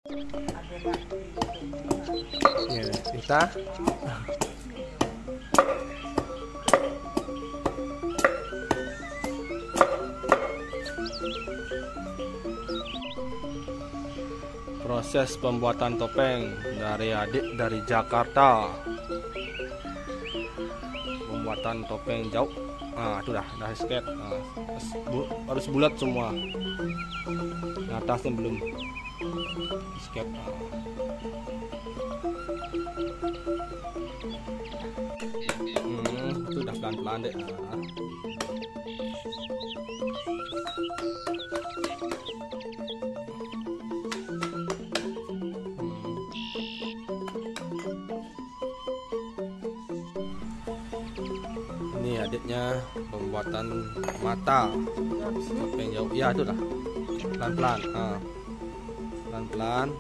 Ya, kita proses pembuatan topeng dari adik dari Jakarta. Pembuatan topeng jauh. Nah, itu dah skate. Nah, harus bulat semua. Nah, atasnya belum skate. Itu udah pelan-pelan deh. Ini adiknya pembuatan mata topeng jauh. Ya, itu dah pelan-pelan. Pelan-pelan.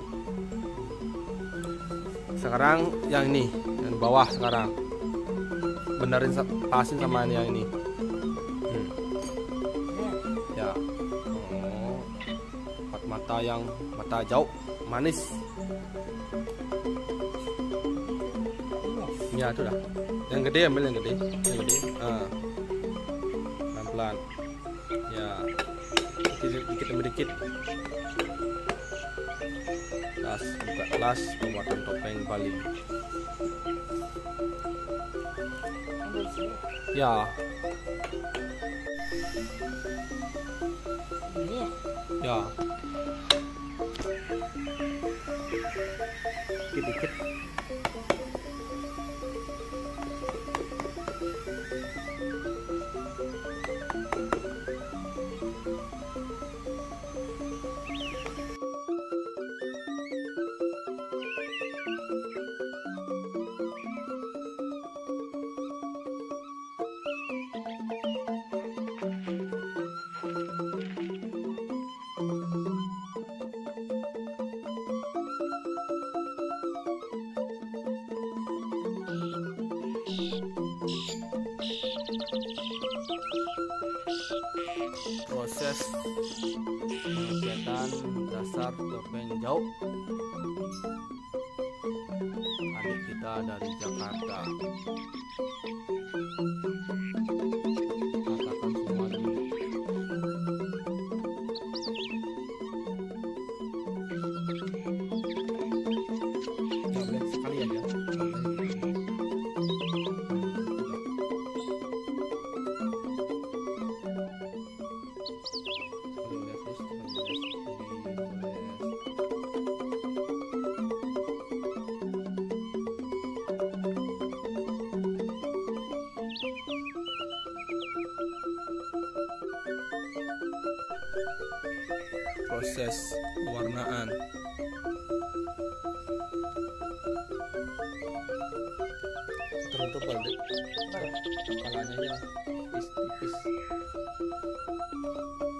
Sekarang yang ini, yang bawah sekarang. Benerin pasin sama ini yang ini. Ya. Mata yang mata jauh manis. Ya, itu dah. Yang gede ambil yang gede. Pelan-pelan. Ya. Dikit demi dikit. Buka kelas pembuatan topeng Bali. Ya. Ya. Dikit-dikit. Proses pengecetan dasar topeng jauh adik kita dari Jakarta. Katakan semua dulu. Coba sekali aja. Proses pewarnaan. Teruntuk balik kepalanya ya tipis-tipis.